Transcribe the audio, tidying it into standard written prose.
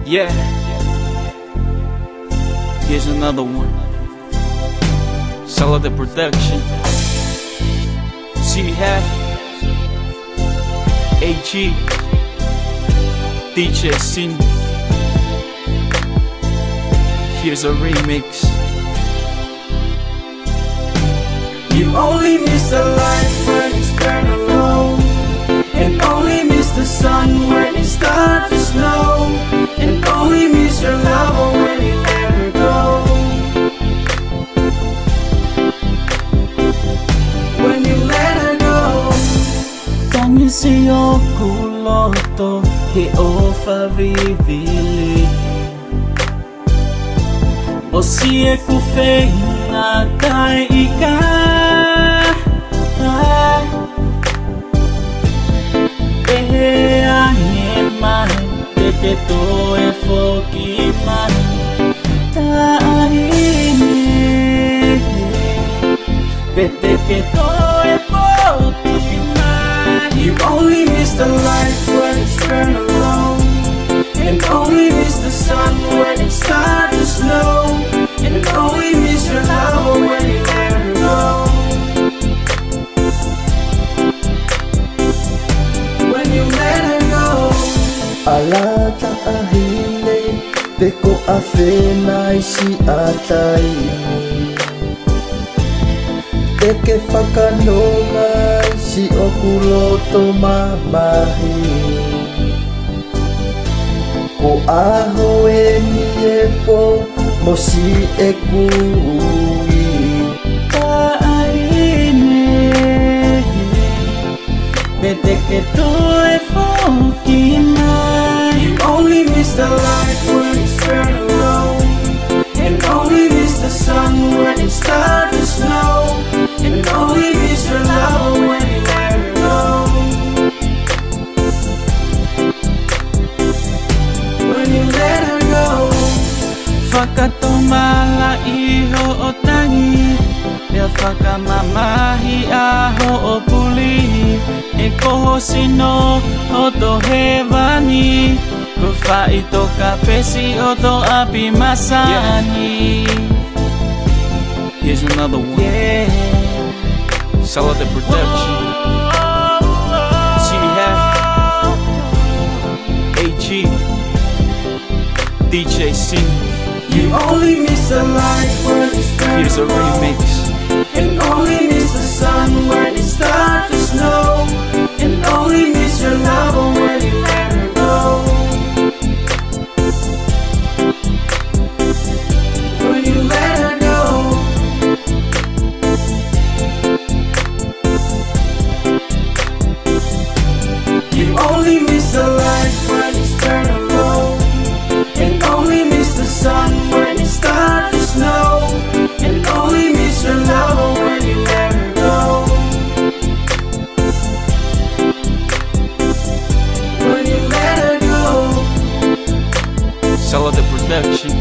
Yeah, here's another one. Solo the production. C-Half, AG, DJ Sin. Here's a remix. You only miss the light when it's turned alone, and only miss the sun when it starts to snow, and only miss your love when you let her go. When you let her go. Tangi siyo kuloto he ofa vivili Osie kufeina kai ika Ehe anye man Teke to e foki man Ta ahine Teke to e foki man. You only miss the light when it's turned alone, and only miss the sun when it starts to snow, and only miss your love when you let her go. When you let her go. Alata ahine Peko afenai si ataini Teke whakanongai si okuloto mamahi Ko aho e ni e po mo si e kui Ta ahine Teke to e foki man. You only miss the light when it's turned alone, and only miss the sun when it starts to snow, and only miss your love when you let her go. When you let her go. Whakatomala iho o tangi Pea whakamamahi aho o puli E koho sino o to hewani Ko whai toka pesi o to api masani. Here's another one. Yeah. Solo the production. C-Half, AG, DJ Sin. You only miss the light when it's turned Here's a alone, remix. and only miss the sun when it starts to snow, and only miss your love when you let her go. When you let her go. You only miss the light when it's turned alone, and only miss the sun when it starts to snow, and only miss your love when you let her go. When you let her go. Solo the production.